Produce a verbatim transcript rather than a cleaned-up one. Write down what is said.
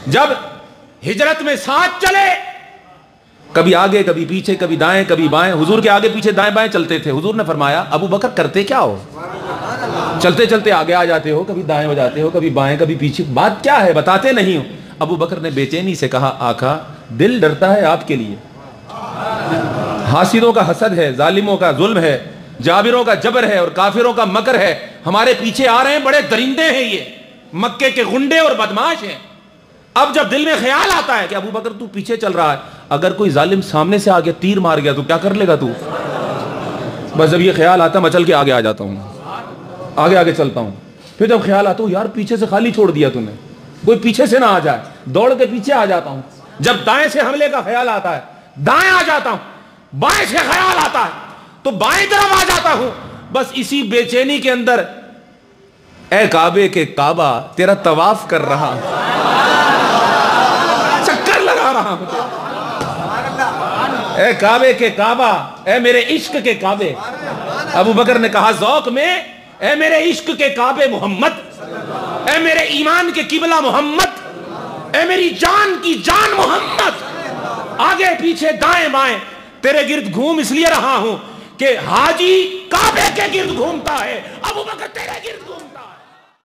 जब हिजरत में साथ चले, कभी आगे कभी पीछे, कभी दाएं कभी बाएं, हुजूर के आगे पीछे दाएं बाएं चलते थे। हुजूर ने फरमाया, अबू बकर करते क्या हो? चलते चलते आगे आ जाते हो, कभी दाएं हो जाते हो, कभी बाएं कभी पीछे, बात क्या है, बताते नहीं हो। अबू बकर ने बेचैनी से कहा, आका दिल डरता है आपके लिए, हासिदों का हसद है, जालिमों का जुल्म है, जाबिरों का जबर है और काफिरों का मकर है, हमारे पीछे आ रहे हैं, बड़े दरिंदे हैं ये, मक्के के गुंडे और बदमाश हैं। अब जब दिल में ख्याल आता है कि अबू बकर तू पीछे चल रहा है, अगर कोई जालिम सामने से आके तीर मार गया तो क्या कर लेगा तू? बस जब ये ख्याल आता मचल के आगे आ जाता हूँ, आगे आगे चलता हूँ। फिर जब ख्याल आता हूँ यार पीछे से खाली छोड़ दिया तूने, कोई पीछे से ना आ जाए, दौड़ के पीछे आ जाता हूँ। जब दाएं से हमले का ख्याल आता है दाएं आ जाता हूँ, बाएं से ख्याल आता है तो बाएं तरफ आ जाता हूँ। बस इसी बेचैनी के अंदर ए काबे के काबा तेरा तवाफ कर रहा, चक्कर लगा रहा हूं। ए काबे के काबा, ए मेरे इश्क के काबे। अबू बकर ने कहा ज़ौक़ में, ए मेरे इश्क के काबे मोहम्मद, ए मेरे ईमान के किबला मोहम्मद, ए मेरी जान की जान मोहम्मद, आगे पीछे दाएं बाएं तेरे गिर्द घूम इसलिए रहा हूं कि हाजी काबे के गिर्द घूमता है, अबू बकर तेरे गिर्द घूम